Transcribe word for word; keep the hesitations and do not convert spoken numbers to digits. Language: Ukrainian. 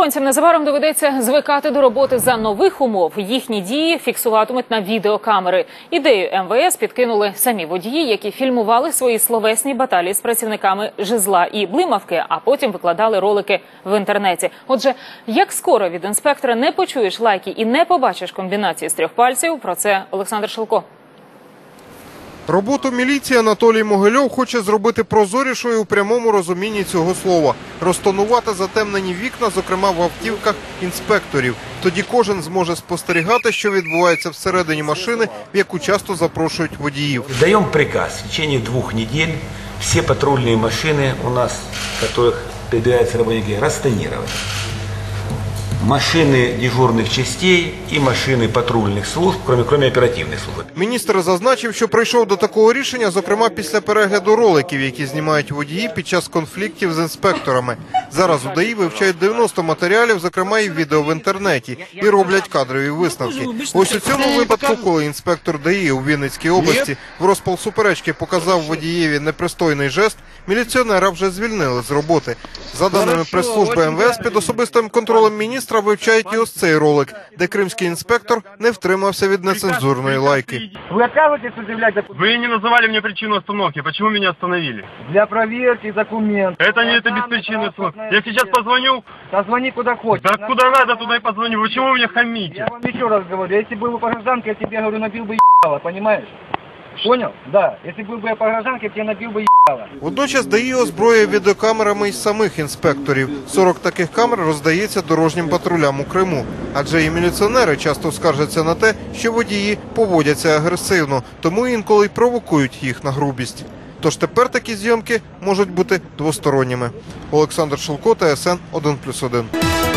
Правоохоронцям незабаром доведеться звикати до роботи за нових умов. Їхні дії фіксуватимуть на відеокамери. Ідею ем ве ес підкинули самі водії, які фільмували свої словесні баталії з працівниками «Жезла» і «Блимавки», а потім викладали ролики в інтернеті. Отже, як скоро від інспектора не почуєш лайки і не побачиш комбінації з трьох пальців, про це Олександр Шилко. Роботу міліції Анатолій Могильов хоче зробити прозорішою у прямому розумінні цього слова. Розтонувати затемнені вікна, зокрема в автівках інспекторів. Тоді кожен зможе спостерігати, що відбувається всередині машини, в яку часто запрошують водіїв. Даємо приказ в течение двох неділь всі патрульні машини у нас, яких передаються работники, розтонувати. Машины дежурных частей і машини патрульних служб, кроме, кроме оперативних служб. Міністр зазначив, що прийшов до такого рішення, зокрема після перегляду роликів, які знімають водії під час конфліктів з інспекторами. Зараз у ДАІ вивчають дев'яносто матеріалів, зокрема і відео в інтернеті, і роблять кадрові висновки. Ось у цьому випадку, коли інспектор ДАІ у Вінницькій області в розпал суперечки показав водієві непристойний жест, міліціонера вже звільнили з роботи. За даними прес-служби ем ве ес, під особистим контролем міністра вивчають і ось цей ролик, де кримський інспектор не втримався від нецензурної лайки. Ви відказуєтесь пред'являти документи? Ви не називали мені причину остановки. Чому мене остановили? Для перевірки документів. Это не это без причины остановки. Я сейчас позвоню. Позвони куда хочешь. Да куда надо, туда и позвоню. Вы чего мне хамите? Я вам еще раз говорю, если был бы по гражданке, я тебе, говорю, набил бы ебало, понимаешь? Понял? Да. Если был бы я по гражданке, я тебе набил бы ебало. Водночас ДАІ озброює відеокамерами із самих інспекторів. сорок таких камер роздається дорожнім патрулям у Криму. Адже і міліціонери часто скаржаться на те, що водії поводяться агресивно, тому інколи й провокують їх на грубість. Тож тепер такі зйомки можуть бути двосторонніми. Олександр Шилко, Т С Н один плюс один.